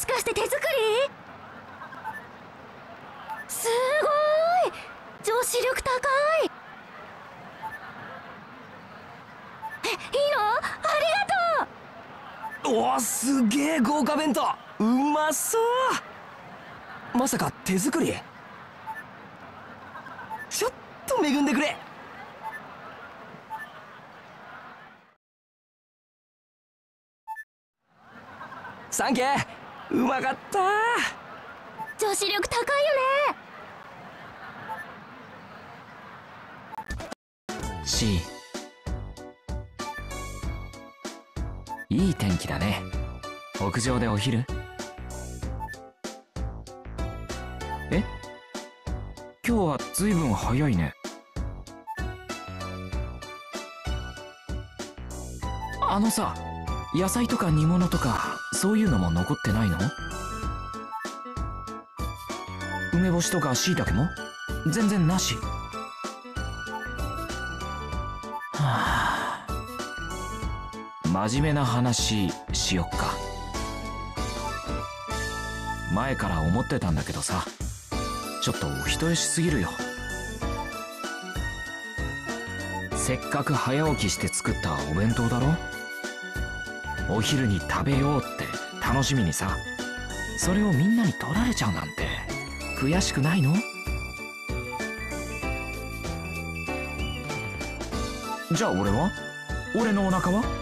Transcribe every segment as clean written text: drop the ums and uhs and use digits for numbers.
しかして手作り？すごい！女子力高い！いいの？ありがとう！ おお、すげえ豪華弁当、うまそう。まさか手作り？ちょっと恵んでくれ。サンキュー、うまかった。 女子力高いよね。 C、 いい天気だね。屋上でお昼？え？今日はずいぶん早いね。あのさ、野菜とか煮物とかそういうのも残ってないの？梅干しとか椎茸も全然なし。はあ、真面目な話しよっか。前から思ってたんだけどさ、ちょっとお人よしすぎるよ。せっかく早起きして作ったお弁当だろ。お昼に食べようって楽しみにさ、それをみんなに取られちゃうなんて悔しくないの？じゃあ俺のお腹は？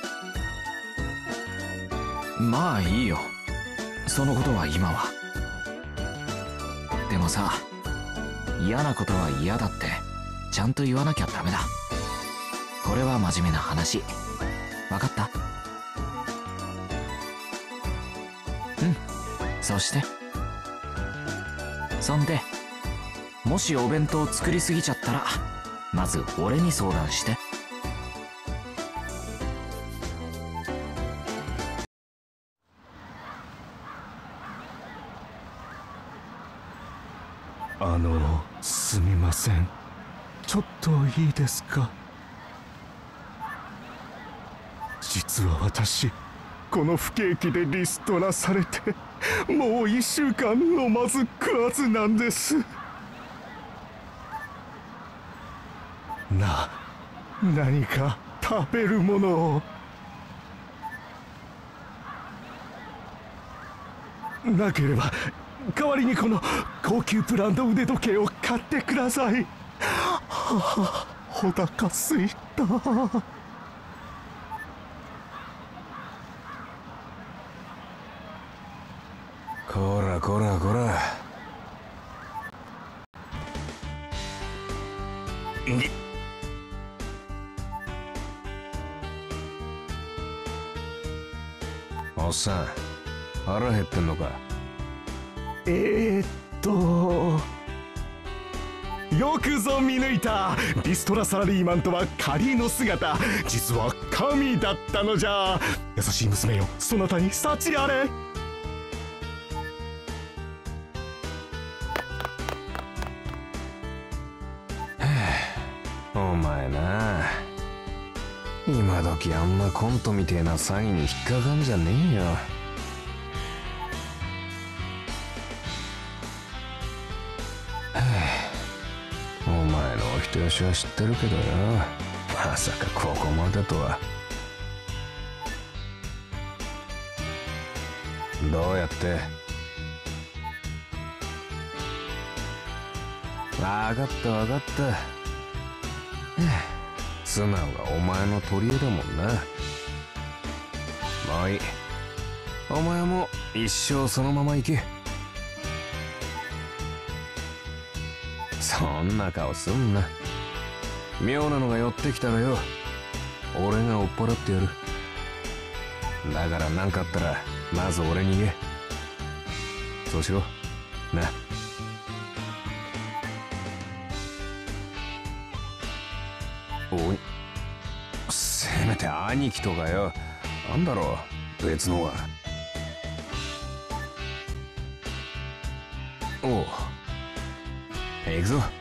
まあいいよ、そのことは今は。でもさ、嫌なことは嫌だってちゃんと言わなきゃダメだ。これは真面目な話、分かった？うん。そんで、もしお弁当作りすぎちゃったらまず俺に相談して。 すみません。ちょっといいですか？実は私、この不景気でリストラされて、もう1週間飲まず食わずなんです。何か食べるものを。なければ代わりにこの高級ブランド腕時計を買ってください。はあ、お腹すいた。 こらこらこら。おっさん、腹減ってんのか？ よくぞ見抜いた。リストラサラリーマンとは仮の姿、実は神だったのじゃ。優しい娘よ、そなたに幸あれ。 お前な、今時あんなコントみてえな詐欺に引っかかんじゃねえよ。お前のお人よしは知ってるけどよ、まさかここまでとは。どうやって？分かった分かった。素直がお前の取り柄だもんな。もういい、お前も一生そのまま行け。そんな顔すんな。妙なのが寄ってきたらよ、俺が追っ払ってやる。だから何かあったらまず俺に言え。そうしろな。おい、せめて兄貴とかよ、なんだろう別のは。おう、行くぞ。